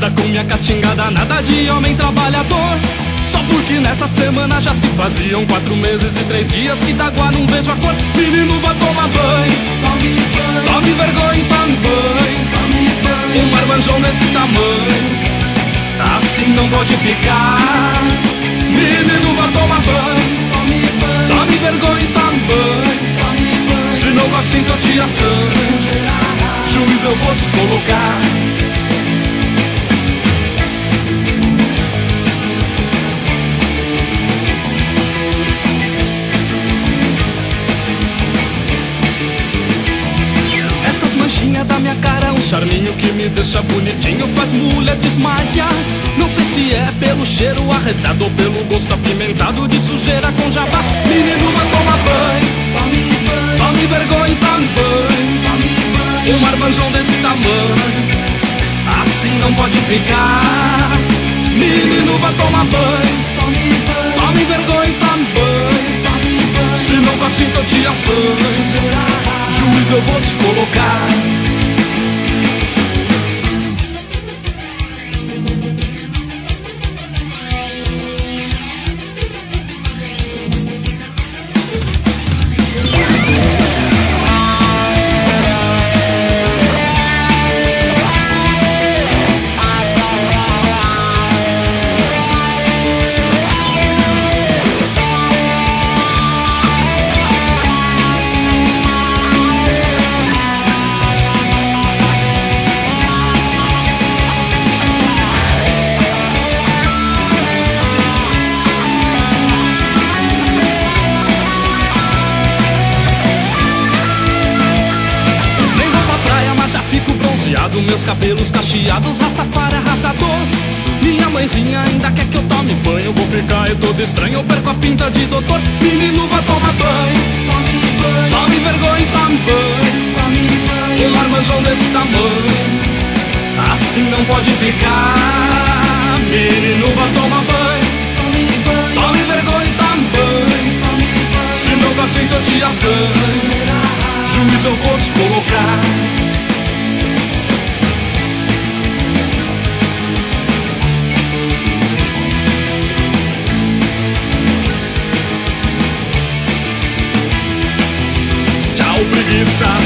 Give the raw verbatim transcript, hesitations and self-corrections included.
Nada com minha catingada, nada de homem trabalhador. Só porque nessa semana já se faziam quatro meses e três dias que d'água não vejo a cor. Menino, vai tomar banho, tome banho, tome vergonha, tome banho, tome banho. Um marmanjão desse tamanho, assim não pode ficar. Menino, vai tomar banho, tome banho, tome vergonha, tome banho, tome banho. Se não gosta então te assando, juiz eu vou te colocar. Da minha cara, um charminho que me deixa bonitinho, faz mulher desmaiar. Não sei se é pelo cheiro arretado ou pelo gosto apimentado de sujeira com jabá. Menino, vai tomar banho, tome banho, tome vergonha, tome banho, tome banho. Um marmanjão desse tamanho, assim não pode ficar. Menino, vai tomar banho, tome banho, tome vergonha, tome banho, tome banho. Se não gosta então te assando, juiz eu vou te colocar. Meus cabelos cacheados, Rastafari arrasador. Minha mãezinha ainda quer que eu tome banho. Vou ficar eu todo estranho, eu perco a pinta de doutor. Menino, vai tomar banho, tome banho, tome vergonha, tome banho, tome banho. Um marmanjão desse tamanho, assim não pode ficar. Menino, vai tomar banho, tome banho, tome vergonha, tome banho, tome banho. Se não gosta então te assando, juiz eu vou te colocar. Preguiça,